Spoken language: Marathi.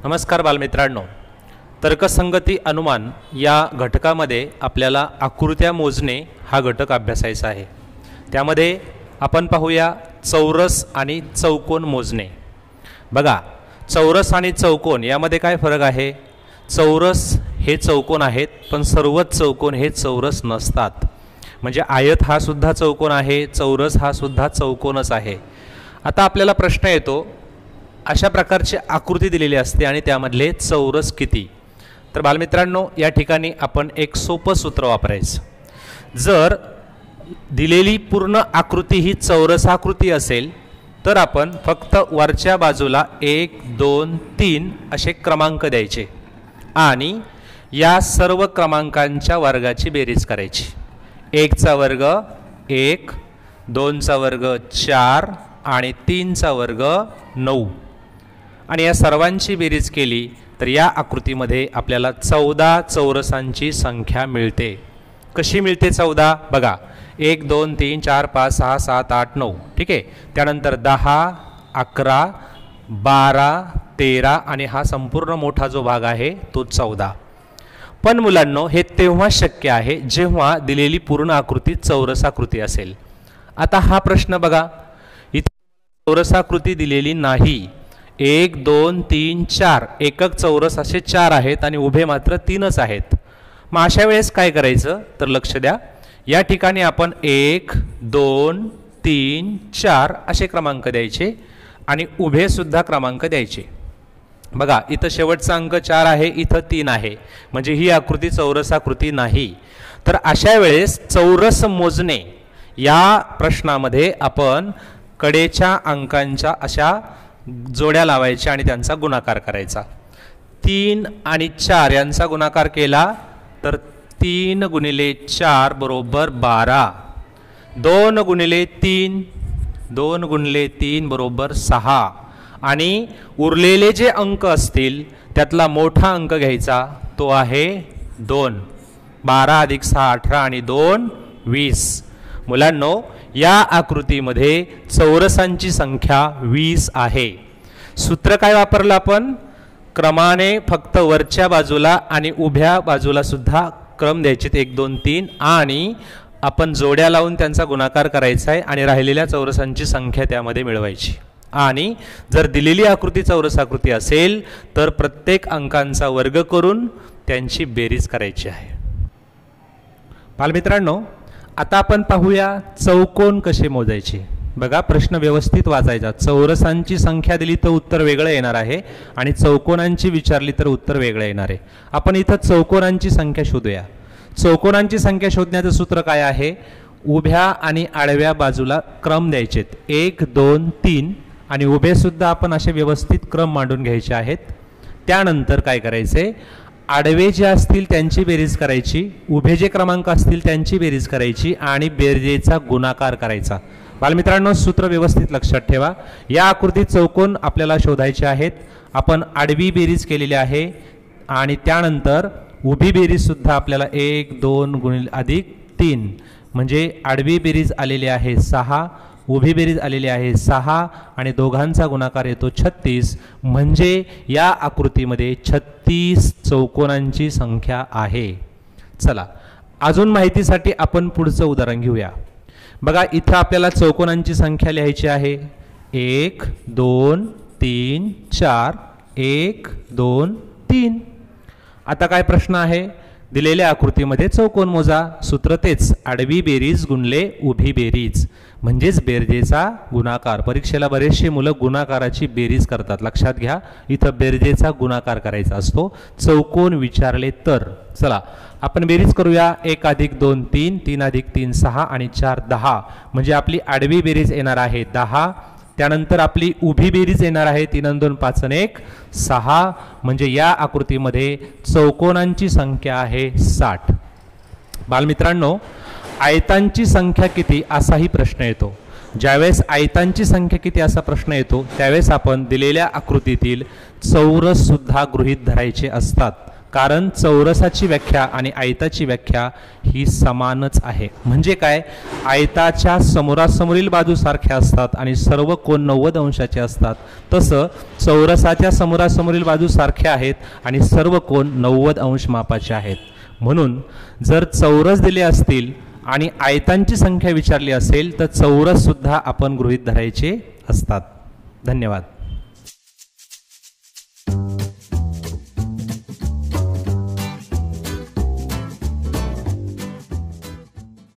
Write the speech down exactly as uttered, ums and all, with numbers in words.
नमस्कार बालमित्रांनो, तर्कसंगती अनुमान या घटकामध्ये आपल्याला आकृत्या मोजणे हा घटक अभ्यासायचा आहे। त्यामध्ये आपण पाहूया चौरस आणि चौकोन मोजणे। बघा, चौरस आणि चौकोन यामध्ये काय फरक आहे? चौरस हे चौकोन आहेत, पण सर्वच चौकोन हे चौरस नसतात। म्हणजे आयत हा सुद्धा चौकोन आहे, चौरस हा सुद्धा चौकोनच आहे। आता आपल्याला प्रश्न येतो, अशा प्रकारची आकृती दिलेली असते आणि त्यामधले चौरस किती? तर बालमित्रांनो, या ठिकाणी आपण एक सोपं सूत्र वापरायचं। जर दिलेली पूर्ण आकृती ही चौरसाकृती असेल तर आपण फक्त वरच्या बाजूला एक दोन तीन असे क्रमांक द्यायचे आणि या सर्व क्रमांकांच्या वर्गाची बेरीज करायची। एकचा वर्ग एक, दोनचा वर्ग चार आणि तीनचा वर्ग नऊ, आणि या सर्वांची बेरीज केली तर या आकृतीमध्ये आपल्याला चौदा चौरसांची संख्या मिळते। कशी मिळते चौदा? बघा, एक दोन तीन चार पाच सहा सात आठ नऊ, ठीक आहे। त्यानंतर दहा, अकरा, बारा, तेरा आणि हा संपूर्ण मोठा जो भाग आहे तो चौदा। पण मुलांनो, हे तेव्हा शक्य आहे जेव्हा दिलेली पूर्ण आकृती चौरसाकृती असेल। आता हा प्रश्न बघा, इथे चौरसाकृती दिलेली नाही। एक दोन तीन चार एकक चौरस असे चार आहेत आणि उभे मात्र तीनच आहेत। मग अशा वेळेस काय करायचं तर लक्ष द्या, या ठिकाणी आपण एक दोन तीन चार असे क्रमांक द्यायचे आणि उभे सुद्धा क्रमांक द्यायचे। बघा, इथं शेवटचा अंक चार आहे, इथं तीन आहे, म्हणजे ही आकृती चौरसाकृती नाही। तर अशा वेळेस चौरस मोजणे या प्रश्नामध्ये आपण कडेच्या अंकांच्या अशा जोड्या लावायच्या आणि त्यांचा गुणाकार करायचा। तीन आणि चार यांचा गुणाकार केला तर तीन गुणिले चार बरोबर बारा, दोन गुणिले तीन, दोन गुणिले तीन बरोबर सहा, आणि उरलेले जे अंक असतील त्यातला मोठा अंक घ्यायचा, तो आहे दोन। बारा अधिक सहा अठरा आणि दोन वीस। मुलांनो, या आकृतीमध्ये चौरसांची संख्या वीस आहे। सूत्र काय वापरलं आपण? क्रमाने फक्त वरच्या बाजूला आणि उभ्या बाजूला सुद्धा क्रम द्यायचे, एक दोन तीन, आणि आपण जोड्या लावून त्यांचा गुणाकार करायचा आहे आणि राहिलेल्या चौरसांची संख्या त्यामध्ये मिळवायची। आणि जर दिलेली आकृती चौरसाकृती असेल तर प्रत्येक अंकांचा वर्ग करून त्यांची बेरीज करायची आहे। बालमित्रांनो, आता आपण पाहूया चौकोन कसे मोजायचे। बघा, प्रश्न व्यवस्थित वाचायचा। चौरसांची संख्या दिली तर उत्तर वेगळं येणार आहे आणि चौकोनांची विचारली तर उत्तर वेगळं येणार आहे। आपण इथं चौकोनांची संख्या शोधूया। चौकोनांची संख्या शोधण्याचं सूत्र काय आहे? उभ्या आणि आडव्या बाजूला क्रम द्यायचेत, एक दोन तीन, आणि उभे सुद्धा आपण असे व्यवस्थित क्रम मांडून घ्यायचे आहेत। त्यानंतर काय करायचे? आडवे जे असतील त्यांची बेरीज करायची, उभे जे क्रमांक असतील त्यांची बेरीज करायची आणि बेरजेचा गुणाकार करायचा। बालमित्रांनो, सूत्र व्यवस्थित लक्षात ठेवा। या आकृतीत चौकोन आपल्याला शोधायचे आहेत। आपण आडवी बेरीज केलेली आहे आणि त्यानंतर उभी बेरीज सुद्धा आपल्याला एक दोन गुणिले अधिक तीन, म्हणजे आडवी बेरीज आलेली आहे सहा, उभी बेरीज आलेली आहे सहा, आणि दोघांचा गुणाकार येतो छत्तीस। म्हणजे या आकृतीमध्ये छत्तीस चौकोनांची संख्या आहे। चला, अजून माहितीसाठी आपण पुढचं उदाहरण घेऊया। बघा, इथं आपल्याला चौकोनांची संख्या लिहायची आहे, एक दोन तीन चार, एक दोन तीन। आता काय प्रश्न आहे? दिलेल्या आकृतीमध्ये चौकोन मोजा। सूत्र तेच, आडवी बेरीज गुणले उभी बेरीज म्हणजेच बेरजेचा गुणाकार। परीक्षेला बरेचसे मुलं गुणाकाराची बेरीज करतात, लक्षात घ्या, इथं बेरजेचा गुणाकार करायचा असतो। चौकोन विचारले तर चला आपण बेरीज करूया। एक अधिक दोन तीन, तीन अधिक तीन सहा आणि चार दहा, म्हणजे आपली आडवी बेरीज येणार आहे दहा। त्यानंतर आपली उभी बेरीज येणार आहे, तीन आणि दोन पाच आणि एक सहा, म्हणजे या आकृतीमध्ये चौकोनांची संख्या आहे साठ। बालमित्रांनो, आयतांची संख्या किती असाही प्रश्न येतो। ज्यावेळेस आयतांची संख्या किती असा प्रश्न येतो त्यावेळेस आपण दिलेल्या आकृतीतील चौरस सुद्धा गृहीत धरायचे असतात। कारण चौरसाची व्याख्या आणि आयताची व्याख्या ही समानच आहे. म्हणजे काय, आयताच्या समोरासमोरील बाजू सारख्या असतात आणि सर्व कोन नव्वद अंशाचे असतात, तसं चौरसाच्या समोरासमोरील बाजू सारख्या आहेत आणि सर्व कोन नव्वद अंश मापाचे आहेत. म्हणून जर चौरस दिले असतील आणि आयतांची संख्या विचारली असेल तर चौरस सुद्धा आपण गृहीत धरायचे असतात. धन्यवाद.